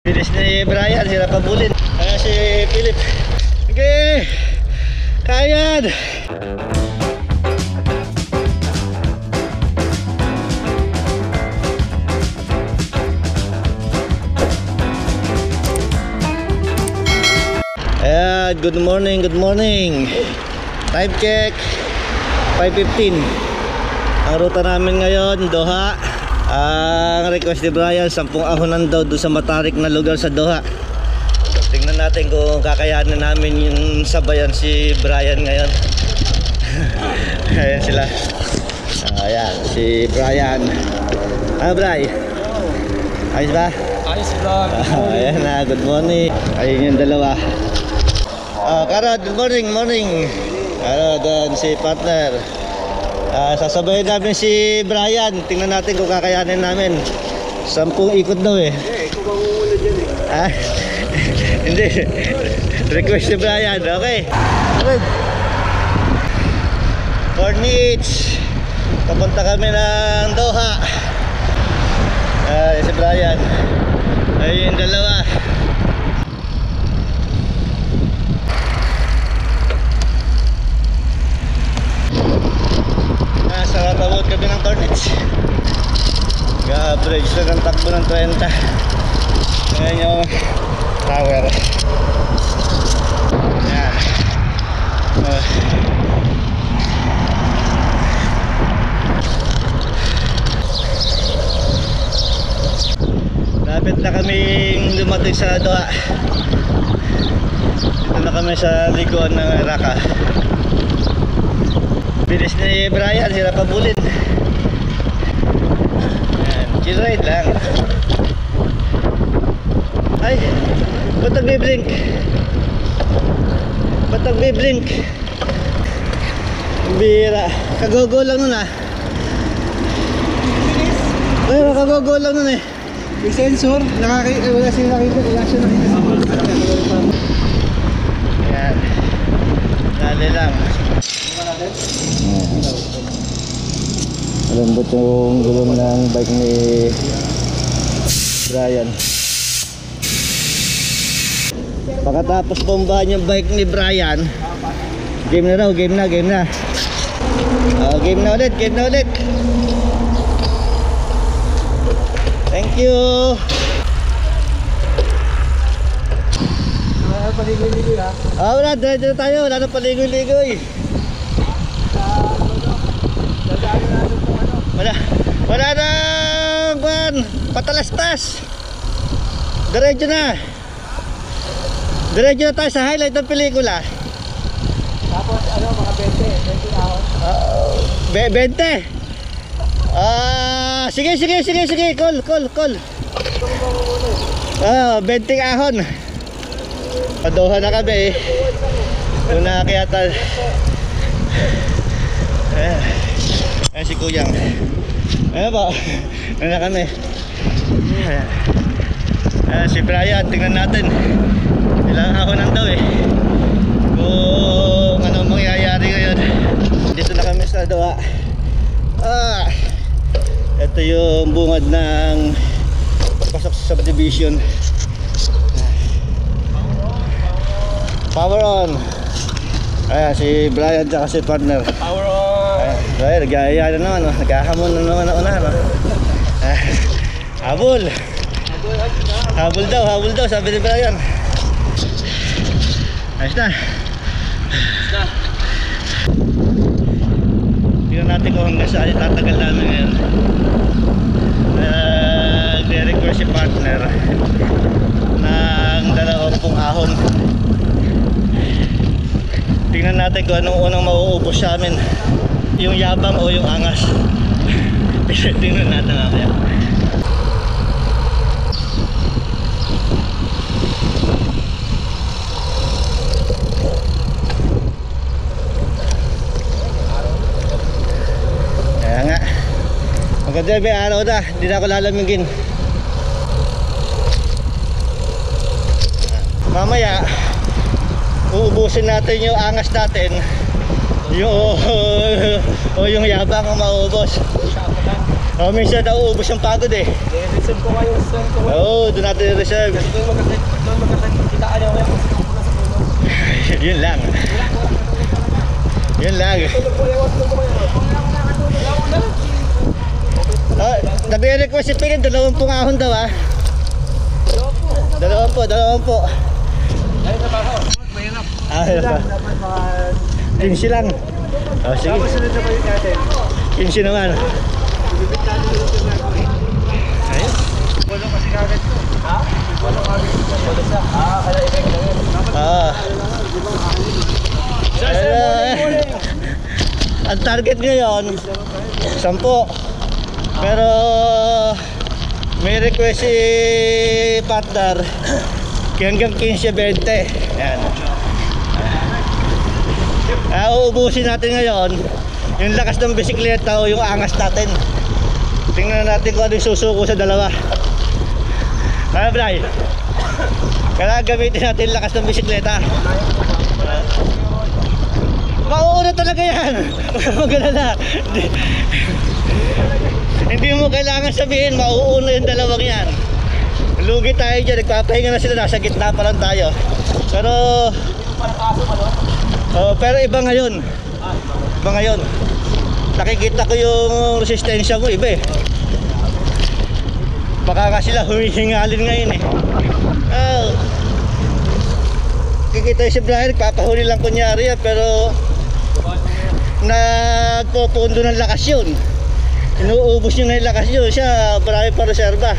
Bilis ni Brian, hirap pabulin. Ayan si Philip. Okay, kayan. Ayan, good morning, good morning. Time check 5:15. Ang ruta namin ngayon, Doha. Ang request ni Brian, 10 ahonan daw doon sa matarik na lugar sa Doha. Tingnan natin kung kakayanin namin yung sabayan si Brian ngayon. Ayan sila. Ayan, si Brian. Ano, Bri? Ayos ba? Ayos vlog. Ayan na, good morning. Ayun yung dalawa. Karad, good morning, morning. Doon si partner. Sasabayin namin si Brian. Tingnan natin kung kakayanin namin. 10 ikot daw eh. Ikaw bang muna dyan eh? Hindi. Request si Brian. Okay. Cornich. Papunta kami ng Doha. Si Brian. Ayun yung dalawa. Sarap abot kami ng Cornich. Ga-average na ng takbo ng 30. Ngayon yung tower. Ayan. Lapit na kaming dumating sa Doha. Dito na kami sa likuan ng Raqqa. Bilis ni Brian, hirap pabulin. Ayan, chill ride lang. Ay, ba't nagbiblink? Ba't nagbiblink? Bira. Kagogo lang nun ah. Ay, kagogo lang nun eh. May sensor, wala siya nakita. Ayan. Dali lang. Malambot yung gulong ng bike ni Brian. Pagkatapos bombahan yung bike ni Brian, game na raw, game na. Game na ulit, Thank you. Paligoy-ligoy ha? Wala, dire-dire tayo, wala na paligoy-ligoy. Wala na kwan, patalastas. Diretso na tayo sa highlight ng pelikula. Tapos mga 20 ahon. 20. Sige, call. 20 ahon. Padoha na kami eh. Una kaya tal. Ayan si Kuyang. Ayan po. Ayan na kami. Ayan si Brian. Tingnan natin. Ilang ahonan daw eh. Kung ano mangyayari ngayon. Dito na kami sa Doha. Ito yung bungad ng pagpasok sa subdivision. Power on. Ayan si Brian at si partner. Power on. Ayan, nag-aaya na naman. Nagkahamon na naman na una. Habol daw, sabi ni Brian. Ayos na. Tingnan natin kung hanggang saan tatagal namin ngayon. Nag-request si partner ng 20 ahon. Tingnan natin kung anong unang mauubos sa amin, yung yabang o yung angas. Tingnan natin natin. Kaya nga, maganda may araw na, hindi na ako lalamigin. Mamaya uubusin natin yung angas natin, yung yabang ang maubos. Oh, minsan nauubos yung pagod eh. I-reserve ko kayo, sir ko. Oo, doon natin i-reserve. Doon magkakakitaan niyo kayo kung sino muna sa tulog. Yun lang. Yun lang. Tulog po, ewan ko kayo. Oh, nag-request si Pingin, 20 ahon daw ah. 20. Ayun na ba ako? Mahirap. Ah, Dapat mga... 15 lang. Oh, sige. Tapos sunod na balik natin. 15 naman. Ibibit natin yung ito na. Ayun. Wala kasi kagad ko. Ha? Wala kagad ko. Wala siya. Kaya i-make na yun. Ah. Sir, morning. Ang target ngayon 10. Pero may request si partner hanggang 15-20. Yan. Uubusin natin ngayon yung lakas ng bisikleta o yung angas natin. Tingnan natin kung ano yung susuko sa dalawa. Ano, Bray? Kailangan gamitin natin yung lakas ng bisikleta. Mauuna talaga yan. Mag-alala. Hindi mo kailangan sabihin mauuna yung dalawang yan. Lugi tayo dyan. Nagpapahinga na sila. Nasa gitna pa lang tayo. Pero iba ngayon. Iba ngayon. Nakikita ko yung resistensya mo. Iba eh. Baka ka sila humihingalin ngayon eh. Kikita yung si Brian. Nagpapahuli lang kunyari yan. Pero nagpopondo ng lakas yun. Inuubos nyo na yung lakas nyo. Siya marami pa reserva.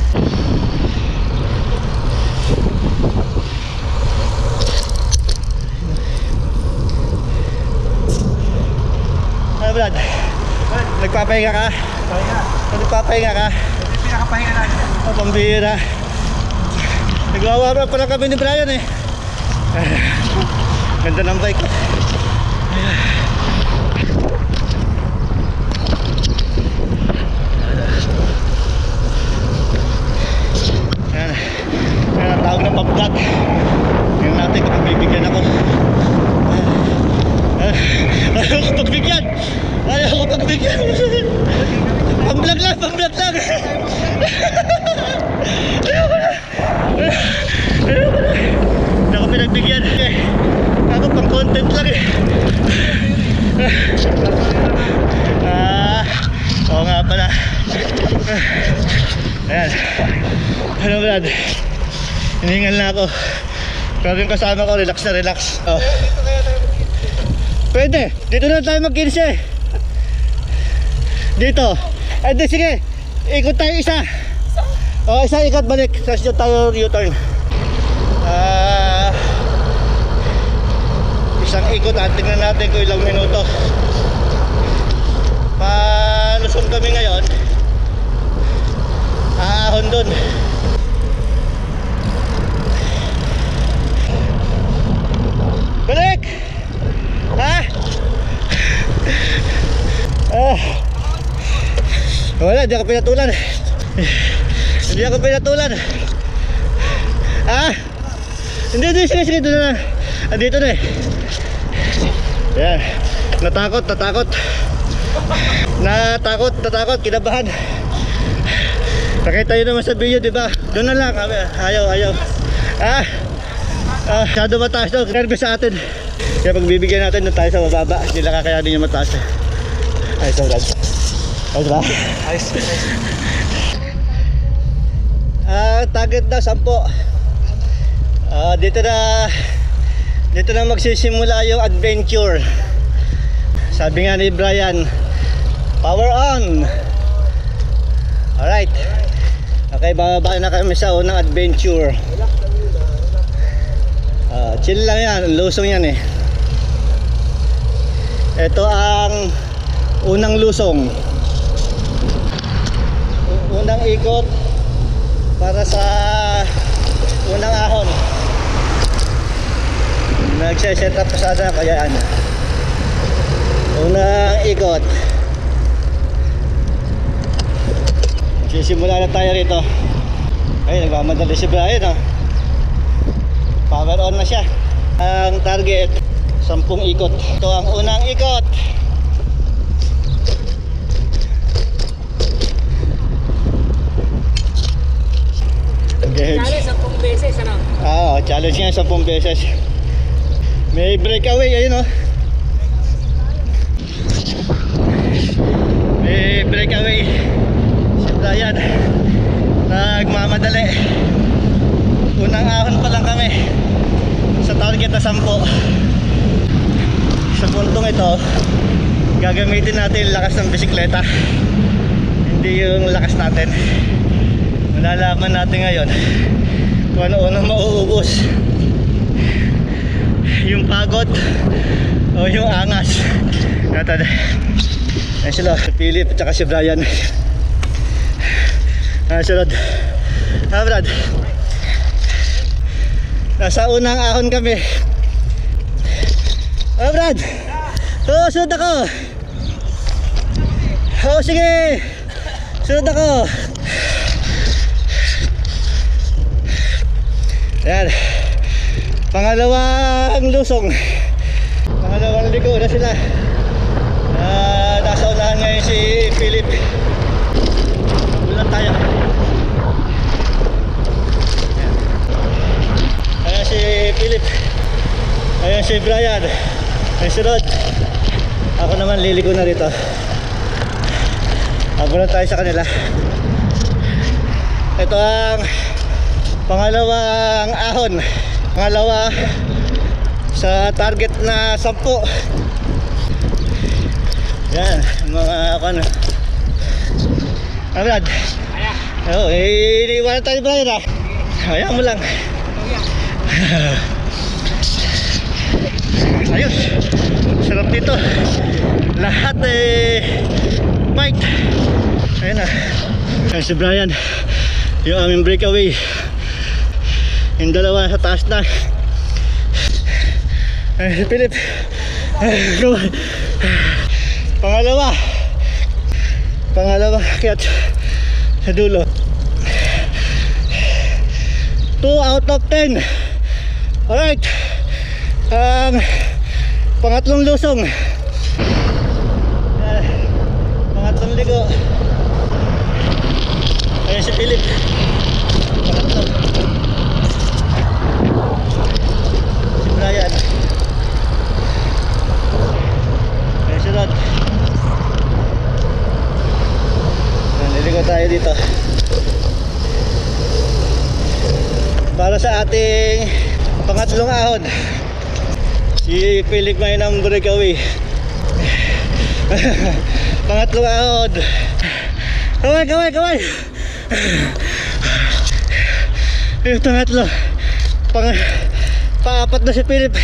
Ano Brad? Nagpapahinga ka? Nagpapahinga ka? Pinakapahinga natin. Oh, pambira. Nagwawarap pa lang kami ni Brian eh. Ganda ng bike ko. Yan ang tawag na pag-vlog. Tingnan natin kung pagbibigyan ako. Ayaw ko pagbigyan. Ayaw ko pagbigyan. Pang-vlog lang, pang-vlog lang. Ayaw ko na. Ayaw ko na. Hindi ako pinagbigyan. Ako pang content lang eh. Oo nga pala. Ayan. Ano Brad? Hiningal na ako. Pero yung kasama ko, relax na relax. Oh. Pwede. Dito na tayo mag-15. Dito. Eh di sige. Ikot tayo isa. O isa ikot balik. Tapos dyan tayo U-turn. Isang ikot at tingnan natin kung ilang minuto. Palusong kami ngayon. Ahon dun. Balik! Ha? Wala, hindi ako pinatulan. Hindi ako pinatulan. Hindi, sige, doon na. Andito na eh. Yan. Natakot. Natakot, kinabahan. Nakita nyo naman sa video, diba? Doon na lang. Ayaw. Masyado mataas daw. Nervous sa atin. Kaya pagbibigyan natin doon tayo sa mababa. Hindi lang kakayanin yung mataas. Ayos na, Brad. Ayos ba? Ayos. Target na 10. Dito na magsisimula yung adventure. Sabi nga ni Brian, power on. Alright. Okay, bababa na kami sa unang adventure. Chill lang yan, lusong yan eh. Ito ang unang lusong. Unang ikot para sa unang ahon. Nagse-set up sana kaya ano. Unang ikot. Sisimula na tayo rito. Ay, nagmamadali si Brian oh. Power on na siya. Ang target 10 ikot. Ito ang unang ikot. Okay. Challenge 10 beses, ano? Challenge nga 10 beses. May breakaway, ayun oh. May breakaway. Si Brian nagmamadali. Unang ahon pa lang kami sa target na 10. Sa puntong ito, gagamitin natin yung lakas ng bisikleta, hindi yung lakas natin. Malalaman natin ngayon kung ano mauubos, yung pagod o yung angas. Ayan sila, si Philip at saka si Brian. Sunod. Brad, nasa unang ahon kami. Brad, sunod ako. Sige, sunod ako. Yan, pangalawang lusong, pangalawang ligo na sila. Nasa unahan ngayon si Philip. Ulan tayo. Ayan si Philip, ayan si Brian. Ay sunod. Ako naman liligo na rito. Ako na tayo sa kanila. Ito ang pangalawang ahon, pangalawa sa target na 10. Yan, mga ano. Brad. Iniiwanan tayo Brian ha. Ayan mo lang. Ayos, sarap dito. Lahat bike. Ayan na. Ayan si Brian, yung aming breakaway. Yung dalawa sa taas na. Ayan si Philip. Pangalawa akyat sa dulo. 2 out of 10. Alright, pangatlong lusong, pangatlong ligo. Ayan si Philip, pangatlo. Si Brian. Ayan si Rod. Naliligo tayo dito para sa ating pangatlong ahon. Si Philip may ng breakaway. Pangatlong ahon. Kaway. Yung pangatlo. Paapat na si Philip.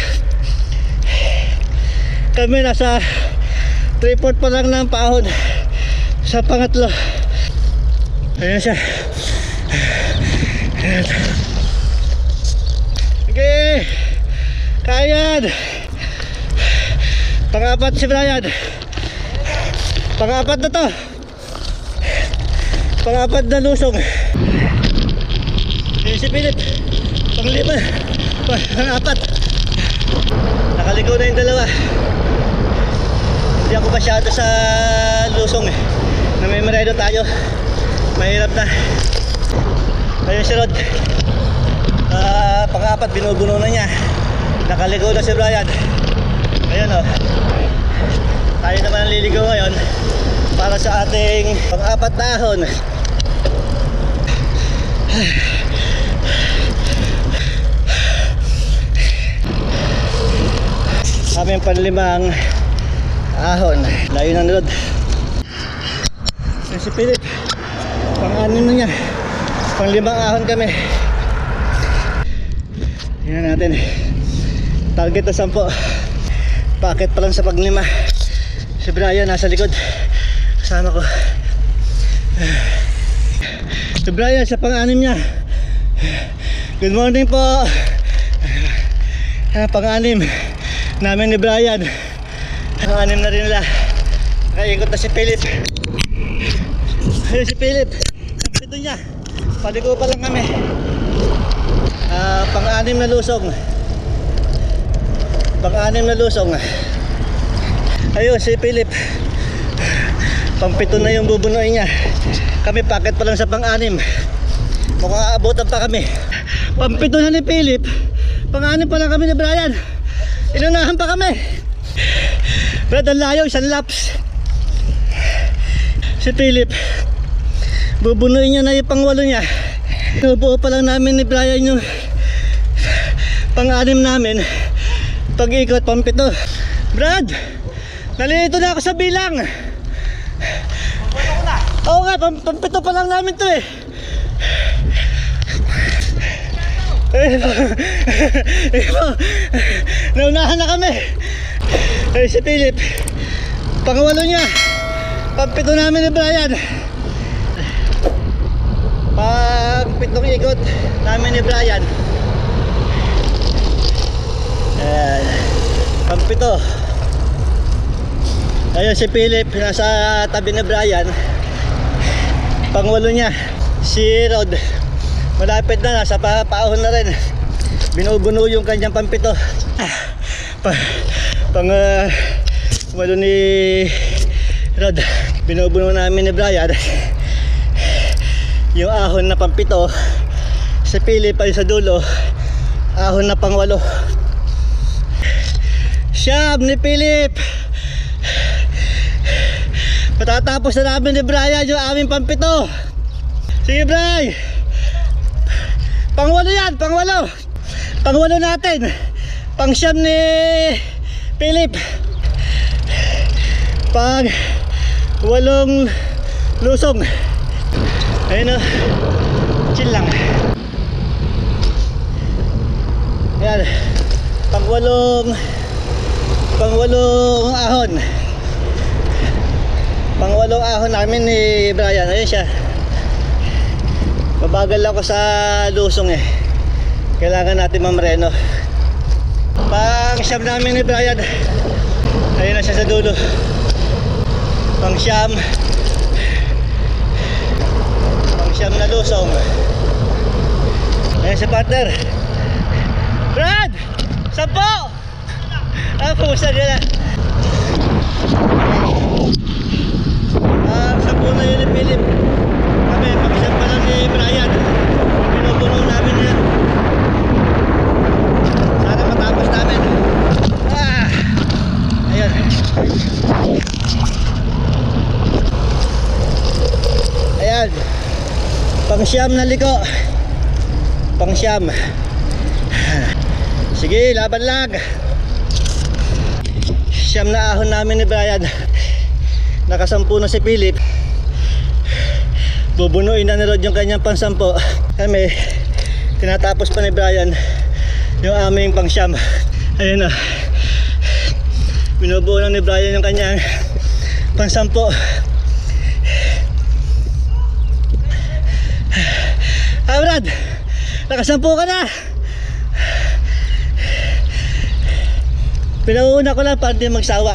Kami nasa 3/4 pa lang ng paahon sa pangatlo. Ayan siya. Okay, kayan. Pangapat si Brian. Pangapat na to. Pangapat na lusong. Si Philip, panglima. Pangapat. Nakaligo na yung dalawa. Hindi ako masyado sa lusong na may maredo tayo. Mahirap na. Ayun si Rod. Pangapat, binubuno na niya. Nakaligo na si Brian. Ayun o. Tayo naman ang liligo ngayon para sa ating pang-apat na ahon. Aming panlimang ahon. Layo ng Rod. Si Philip, pang-anim na niya. Pang-limang ahon kami. Tingnan natin. Target na 10. Packet pa lang sa paglima. Si Brian nasa likod. Kasama ko. Si Brian sa pang-anim niya. Good morning po. Pang-anim namin ni Brian. Pang-anim na rin nila. Nakaikot na si Philip. Ayun si Philip. Ito niya. Paligo pa lang kami. Pang-anim na lusong. Pang-anim na lusong. Ayun si Philip. Pang-7 na yung bubunuin niya. Kami packet pa lang sa pang-anim. Mukhang aabutan pa kami. Pampito na ni Philip. Pang-anim pa lang kami ni Brian. Inunahan pa kami. Brad, ang layo, isang laps. Si Philip, bubunuin niya na yung pang-walo niya. Nabuo pa lang namin ni Brian yung pang-anim namin. Pag-ikot, pampito. Brad, nalilito na ako sa bilang. Oo nga, pampito pa lang namin to eh. Naunahan na kami. Si Philip, pang-walo niya. Pampito namin ni Brian. Pag-pitong ikot namin ni Brian. Ayan, pampito. Ayun si Philip, nasa tabi ni Brian. Pang-walo niya. Si Rod, malapit na, nasa paahon na rin. Binubuno yung kanyang pampito. Walo ni Rod, binubuno namin ni Brian yung ahon na pampito. Si Philip ay sa dulo, ahon na pang-walo. Siyam ni Philip. Matatapos na namin ni Brian yung aming pampito. Sige Bri, pang-walo yan, pang-walo. Pang-walo natin. Pang-siyam ni Philip. Pag-walong lusong. Ayun o, chill lang. Yan, pang-walong ahon. Pang-walong ahon namin ni Brian. Ayun siya. Mabagal ako sa lusong eh. Kailangan natin mamreno. Pang-siyam namin ni Brian. Ayun na siya sa dulo. Pang-siyam. Pang-siyam na lusong. Ayun si partner. Brad! 10! Pusa nila. 10 na yun ni Philip. Kami, pang-siyam pa lang ni Brian. Binubuno namin yan. Sana matapos namin. Ayun. Ayan. Pang-siyam na liko. Pang-siyam. Sige, laban lang. Siyam na ahon namin ni Brian. Nakasampu na si Philip. Bubunuin na ni Rod yung kanyang pang-sampo. Kami, tinatapos pa ni Brian yung aming pang-siyam. Ayun na. Binubuo na ni Brian yung kanyang pang-sampo. Brad, nakasampu ka na. Pinauna ko lang para hindi magsawa.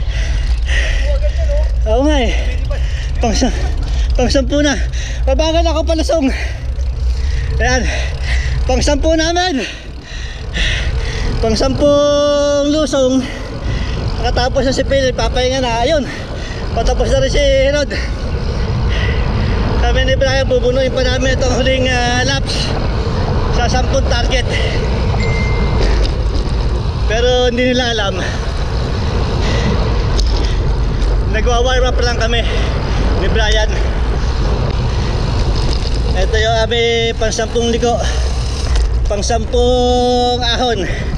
Oo nga eh. Pang-sampu na. Mabagal ako palusong. Ayan, pang-sampu namin. Pang-sampung lusong. Nakatapos na si Phil, papahinga na. Ayun, patapos na rin si Rod. Kami ni Brian, bubunuin pa namin itong huling laps sa 10 target. Pero hindi nila alam, nagwa-warm up lang kami ni Brian. Ito yung aming pang-10 liko, pang-10 ahon.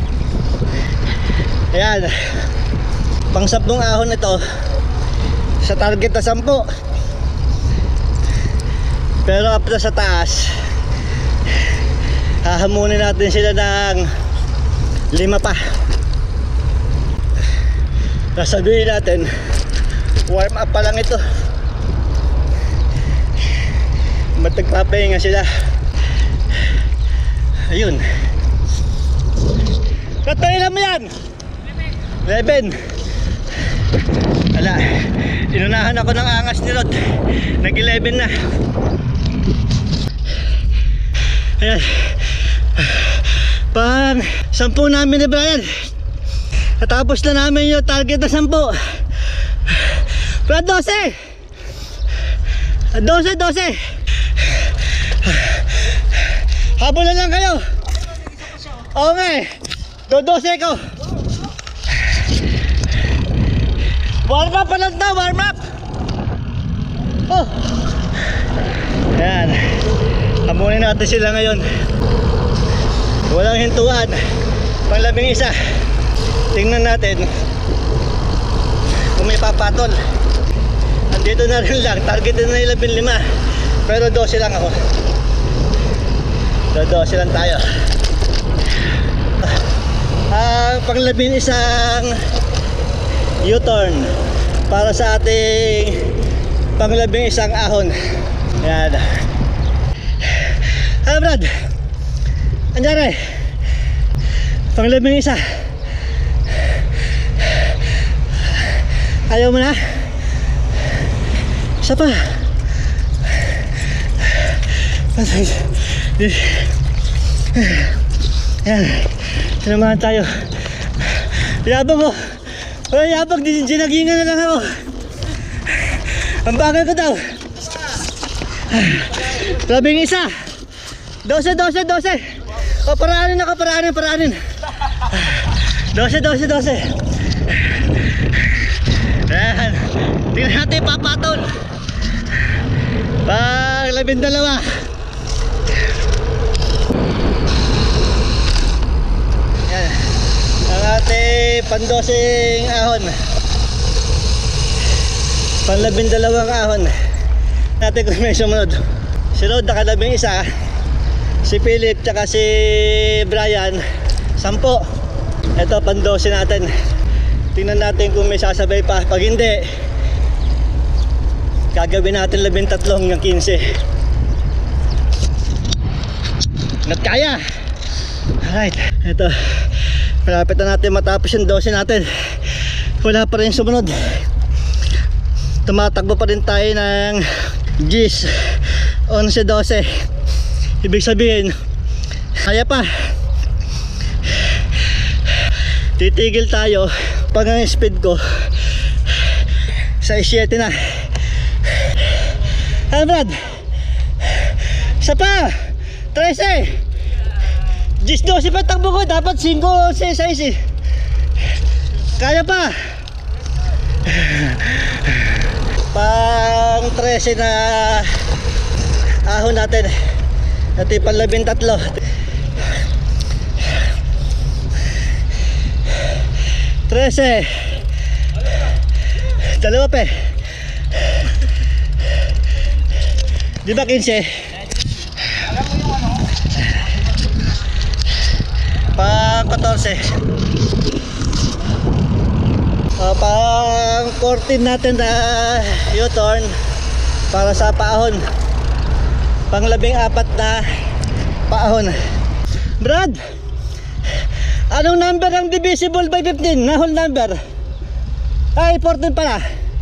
Ayan, pang-10 ahon ito sa target na 10. Pero up na sa taas, hahamunin natin sila ng 5 pa. Sasabihin natin, warm up pa lang ito. Matagpapahinga sila. Ayun. Katoilan mo yan? 11. Wala, inunahan ako ng angas ni Rod. Nag-11 na. Ayan, pang 10 namin ni Brian. Natapos na namin yung target na 10. Pero 12. Habol na lang kayo. Oo nga eh. Dodose ko. Warm up pa lang daw, warm up. Oh. Ayan. Hamunin natin sila ngayon. Walang hintuan. Panglabing isa. Tingnan natin kung may papatol. Andito na rin lang. Target na yung 15. Pero 12 lang ako. 12 lang tayo. Panglabing isang U-turn para sa ating panglabing isang ahon. Ayan. Brad, andiyan eh. Panglabing isa. Ayaw mo na? Isa pa. Ayan. Sinamahan tayo. Yabang ko. Wala yabang. Dinagingan na lang ako. Ang bagal ko daw. Labing isa. 12. O, paraanin ako. Paraanin. 12. Ayan. Tingnan natin papatol. Pag 12. Ayan. Ang ating pandosing ahon. Pan-12 ahon. Natin kung may sumunod. Si Rod naka-11. Si Philip tsaka si Brian 10. Ito pan-12 natin. Tingnan natin kung may sasabay pa. Pag hindi, gagawin natin 13 hanggang 15. Not kaya. Alright. Ito. Malapit na natin matapos yung 12 natin. Wala pa rin sumunod. Tumatakbo pa rin tayo ng G's 11-12. Ibig sabihin, kaya pa. Titigil tayo pag ang speed ko sa 7 na. Ano Brad? Isa pa 13. 10-12 pa takbo ko. Dapat 5-11-6 eh. Kaya pa. Pang 13 na ahon natin. Ito yung pang 13. 13. Dalawa pa eh. Di ba 15? Pang 14. Pang 14 natin na U-turn para sa paahon. Pang 14 na paahon. Brad, anong number ang divisible by 15? Na whole number? Ay, 14 pala.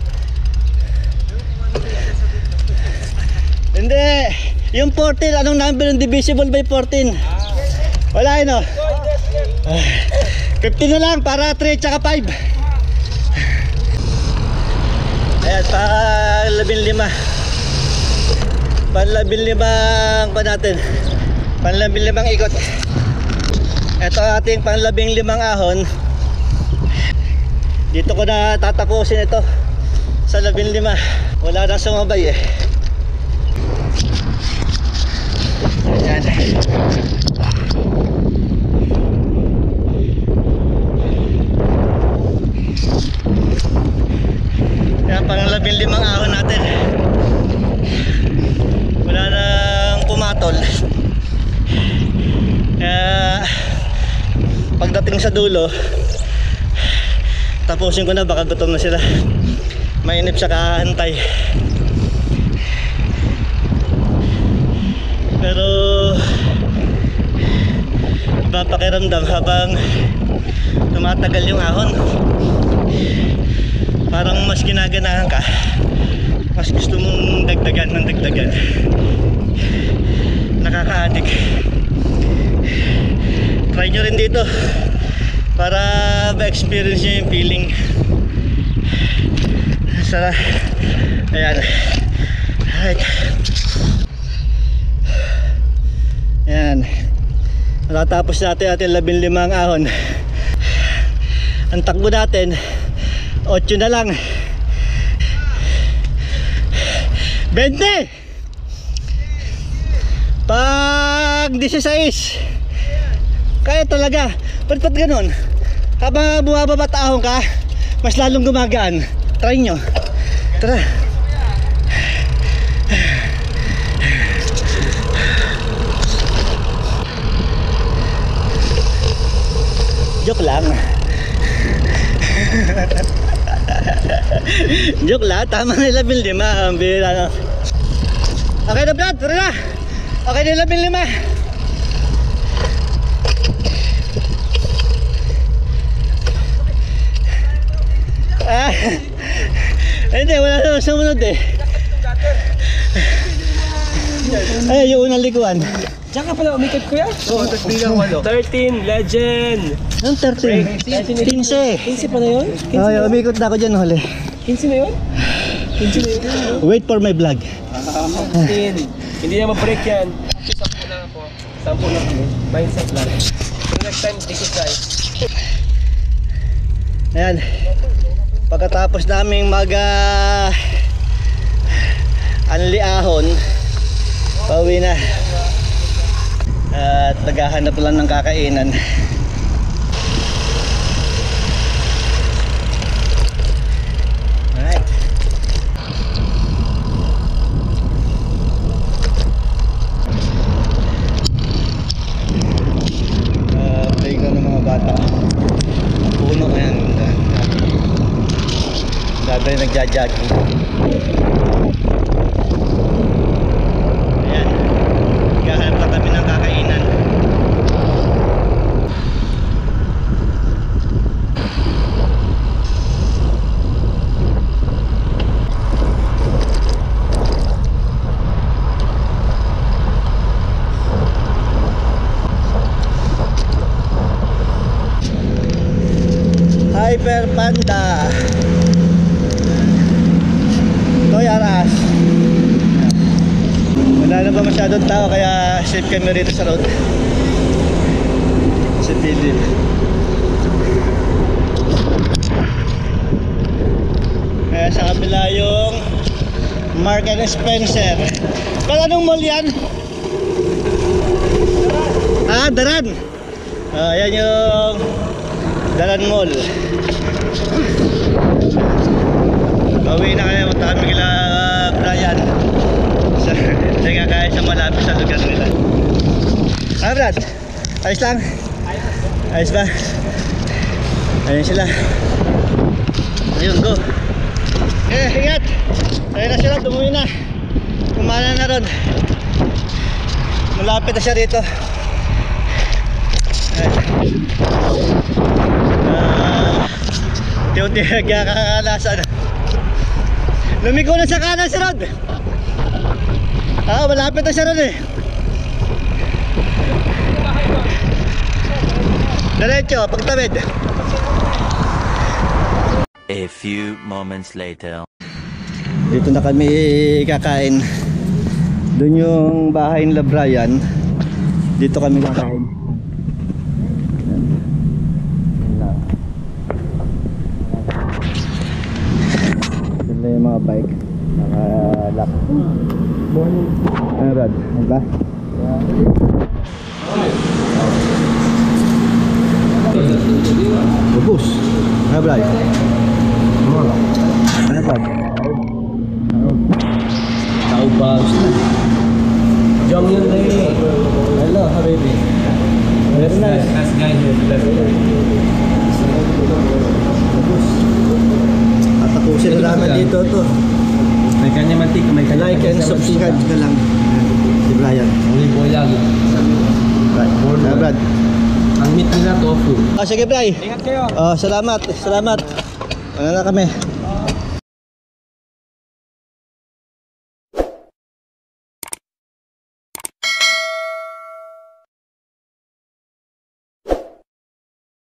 Hindi. Yung 14, anong number ang divisible by 14? Wala yun, no? 15 na lang para 3 tsaka 5. Ayan, pa 15. Pan-15 pa natin. Pan-15 ikot. Ito ating pan-15 ahon. Dito ko na tatapusin ito sa 15. Wala nang sumabay eh. Ayan. Yan pang 15 ahon natin. Wala nang pumatol. Kaya pagdating sa dulo, tapusin ko na, baka gutom na sila. Mainip sa kahantay. Pero iba pakiramdam habang tumatagal yung ahon. Parang mas ginaganahan ka, mas gusto mong dagdagan ng dagdagan. Nakaka-addict. Try nyo rin dito para ma-experience nyo yung feeling. Sarap. Ayan. Alright. Ayan. Natapos natin ating 15 ahon. Ang takbo natin 8 na lang. 20. Pag 16 kaya talaga. Ba't ganun? Habang bumababa ahon ka, mas lalong gumagaan. Try nyo. Tara. Joke lang. Joke lang, tama na 15. Ang bihira na. Okay na Brad, tara na. Okay na 15. Hindi, wala na sumunod eh. Ay, yung unang likuan. Diyan ka pala umikot kuya? Oo, 13, legend. Anong 13? 15. 15 pa na yun? Ay, umikot na ako dyan huli. 15 na yun? 15 na yun? Wait for my vlog. 15. Hindi na ma-break yan. 10 lang ako. 10 lang ako. Mindset lang. So next time, exercise. Ayan. Pagkatapos naming anli ahon, pauwi na. At naghahanap lang ng kakainan. Alright. Play ko ng mga bata. Puno ko yan. Dati nagja-jogging. Ayan. Naghahanap lang kami ng kakainan. Hyper Panda. Toy R Us. Wala na ba masyadong tao kaya safe kami rito sa road. Si Philip. Kaya sa kabila yung Mark and Spencer. Kala anong mall yan? Ah, Daran. Yan yung Daran Mall. Pauwi na kaya, punta kami kila Brian. Sa kaya sa malapit sa lugar nila. Ah Brad, ayos lang? Ayos ba? Ayun sila. Ayun, go. Ingat. Ayun na sila, tumuwi na. Kumana na ron. Malapit na siya rito. Tiyo-tiyo nagkakalasan. Lumiko na sa kanan si Rod. Malapit na siya ron eh. Diretso, pagtawid. A few moments later. Dito na kami kakain. Doon yung bahay nila Brian. Dito kami kakain. Doon yung mga bike. Naka-lock. Ano Brad? Ano ba? Bubus. Ano Brad? Ano Brad? Tao ba? Jong yun na eh. Hello, habibi. Very nice. Last guy here. Tatapusin na namin dito to. May kanya mantika, may kanya. Like and subscribe ka lang. Si Brian. Only boy lang. Brad. Brad. Ang meat nila tofu. Sige Bray. Ingat kayo. Salamat. Salamat. Ano na kami?